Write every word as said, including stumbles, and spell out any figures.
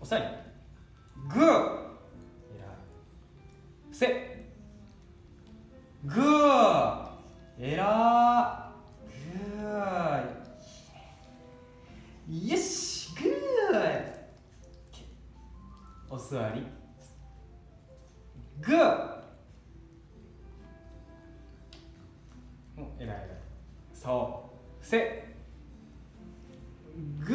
お座り、グー、えらい、伏せ、グー、えらー、グー、よし、グー、お座り、グー、お、えらいえらい、そう、伏せ、グ